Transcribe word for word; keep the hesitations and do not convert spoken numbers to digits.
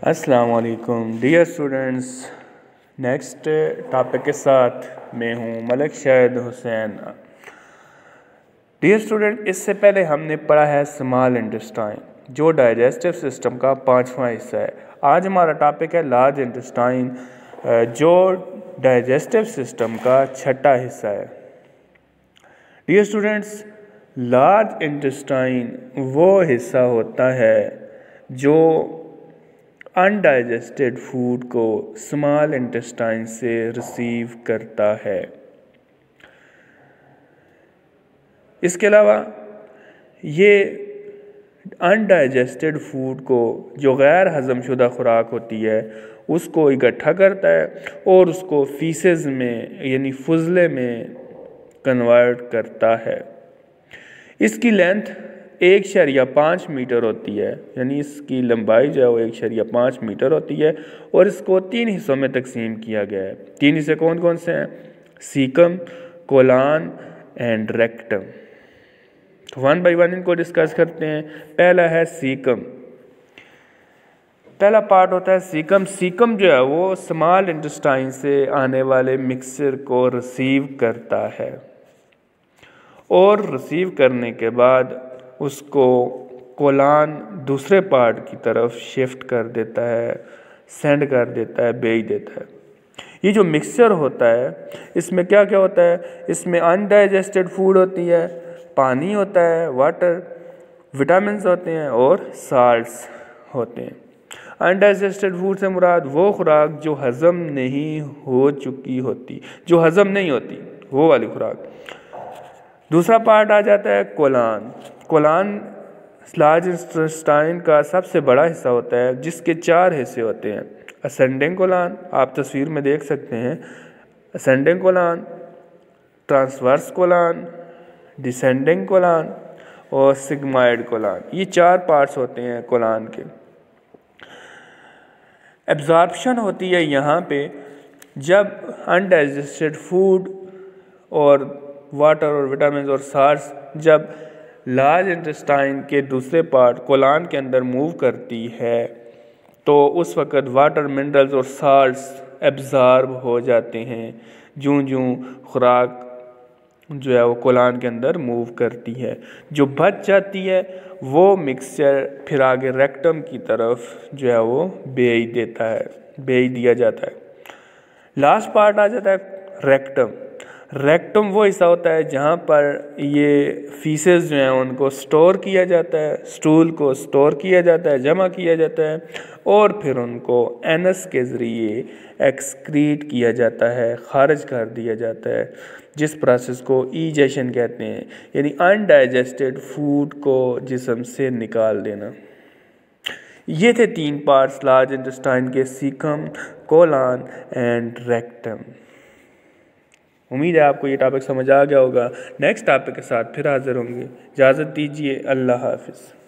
अस्सलाम वालेकुम dear students. Next topic के साथ मैं हूँ मलिक शाहिद हुसैन। डियर स्टूडेंट, इससे पहले हमने पढ़ा है स्मॉल इंटेस्टाइन, जो डाइजेस्टिव सिस्टम का पांचवा हिस्सा है। आज हमारा टॉपिक है लार्ज इंटेस्टाइन, जो डाइजेस्टिव सिस्टम का छठा हिस्सा है। डियर स्टूडेंट्स, लार्ज इंटेस्टाइन वो हिस्सा होता है जो अनडाइजेस्टेड फूड को स्मॉल इंटेस्टाइन से रिसीव करता है। इसके अलावा ये अनडाइजेस्टेड फूड को, जो गैर हज़म शुदा खुराक होती है, उसको इकट्ठा करता है और उसको फीसेस में यानी फुजले में कन्वर्ट करता है। इसकी लेंथ एक शरिया पाँच मीटर होती है, यानी इसकी लंबाई जो है वो एक शरिया पाँच मीटर होती है और इसको तीन हिस्सों में तकसीम किया गया है। तीन हिस्से कौन कौन से हैं? Caecum, colon and rectum. तो वन बाई वन इनको डिस्कस करते हैं। पहला है सीकम। पहला पार्ट होता है सीकम। सीकम जो है वो स्मॉल इंटेस्टाइन से आने वाले मिक्सचर को रिसीव करता है और रिसीव करने के बाद उसको कोलान दूसरे पार्ट की तरफ शिफ्ट कर देता है, सेंड कर देता है, भेज देता है। ये जो मिक्सचर होता है, इसमें क्या क्या होता है? इसमें अनडाइजेस्टेड फूड होती है, पानी होता है, वाटर, विटामिन्स होते हैं और साल्ट्स होते हैं। अनडाइजेस्टेड फूड से मुराद वो खुराक जो हज़म नहीं हो चुकी होती, जो हज़म नहीं होती, वो वाली खुराक। दूसरा पार्ट आ जाता है कोलान। कोलान लार्ज इंटेस्टाइन का सबसे बड़ा हिस्सा होता है, जिसके चार हिस्से होते हैं। असेंडिंग कोलान, आप तस्वीर में देख सकते हैं, ascending colon, transverse colon, descending colon और सिग्माइड कोलान। ये चार पार्ट्स होते हैं कोलान के। एब्जॉर्प्शन होती है यहाँ पे जब अनडाइजेस्टेड फूड और वाटर और विटामिन और साल्ट्स जब लार्ज इंटेस्टाइन के दूसरे पार्ट कोलान के अंदर मूव करती है, तो उस वक़्त वाटर, मिनरल्स और साल्ट्स एब्जॉर्ब हो जाते हैं जूं जूं खुराक जो है वो कोलान के अंदर मूव करती है। जो बच जाती है वो मिक्सचर फिर आगे रेक्टम की तरफ जो है वो भेज देता है, भेज दिया जाता है। लास्ट पार्ट आ जाता है रेक्टम। रेक्टम वो हिस्सा होता है जहाँ पर ये फीसेस जो हैं उनको स्टोर किया जाता है, स्टूल को स्टोर किया जाता है, जमा किया जाता है और फिर उनको एनस के ज़रिए एक्सक्रीट किया जाता है, खारिज कर दिया जाता है, जिस प्रोसेस को ईजेशन कहते हैं, यानी अनडाइजेस्टेड फूड को जिस्म से निकाल देना। ये थे तीन पार्ट्स लार्ज इंटेस्टाइन के, सीकम, कोलान एंड रेक्टम। उम्मीद है आपको ये टॉपिक समझ आ गया होगा। नेक्स्ट टॉपिक के साथ फिर हाजिर होंगे। इजाज़त दीजिए। अल्लाह हाफ़िज़।